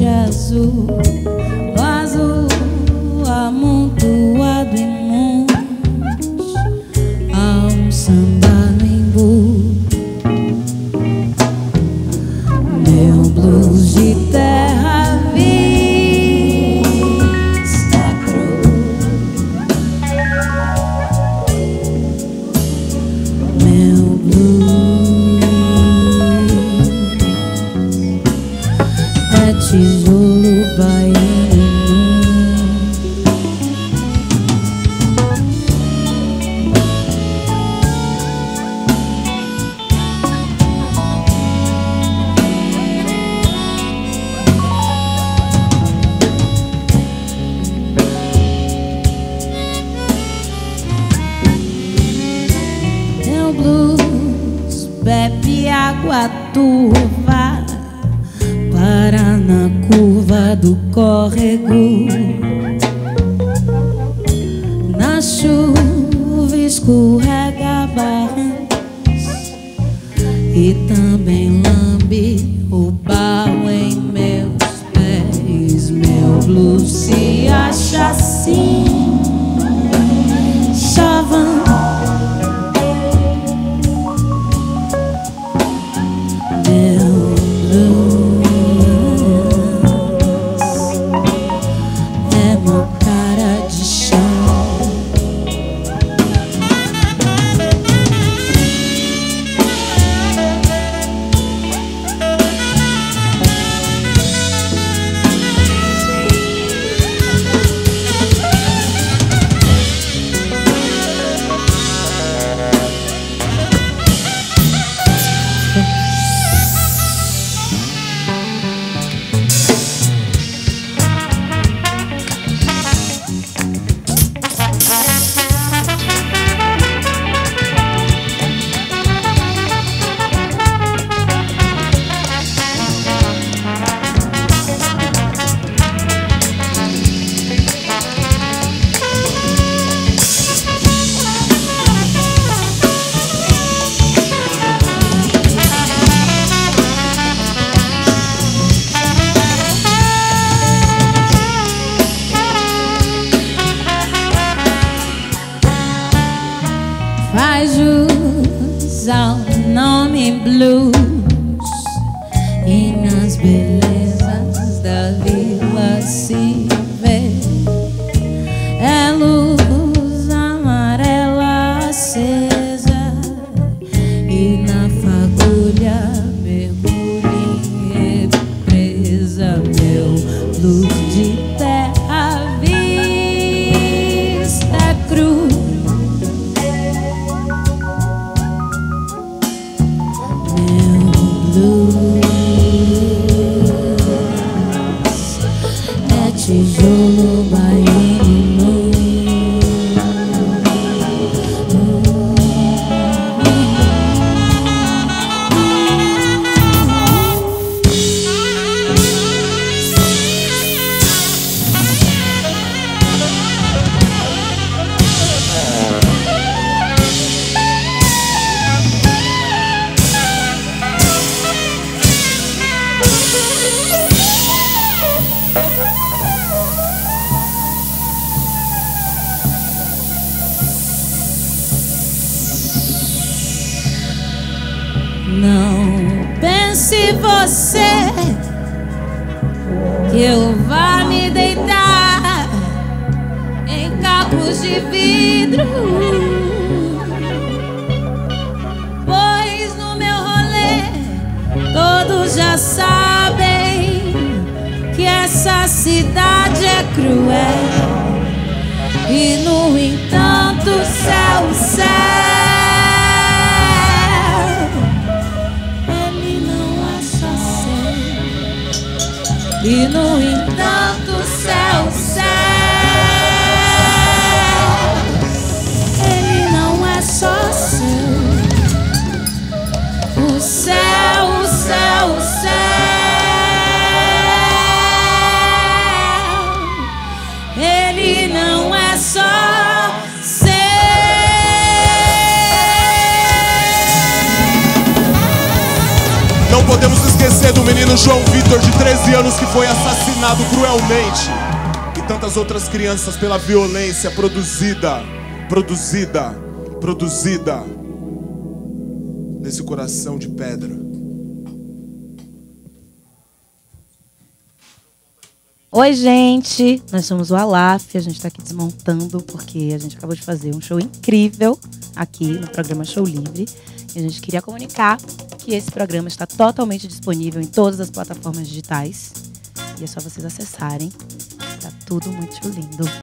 noite azul, o azul amontoado em montes, há um samba no embu. Meu blues de terra vista cruz, meu blues é tijolo baiano. Meu blues bebe água turva, para na curva do córrego, na chuva escorrega barrancos e também lambe o barro em meus pés. Meu blues se acha assim, chavão. Faz jus ao nome blues e nas belezas da vila se vê. É luz amarela acesa e na fagulha mergulha em represa. Meu blues de terra vista cruz, tijolo baiano. Não pense você que eu vá me deitar em cacos de vidro, pois no meu rolê todos já sabem que essa cidade é cruel. E no entanto céu, céu, e no entanto céu, céu, ele não é só seu. O céu, o céu, o céu, ele não é só seu. Não podemos esquecer do menino do João Vitor, de 13 anos, que foi assassinado cruelmente. E tantas outras crianças pela violência produzida nesse coração de pedra. Oi, gente, nós somos o Alaf, a gente tá aqui desmontando porque a gente acabou de fazer um show incrível aqui no programa Show Livre. E a gente queria comunicar que esse programa está totalmente disponível em todas as plataformas digitais. E é só vocês acessarem. Tá tudo muito lindo.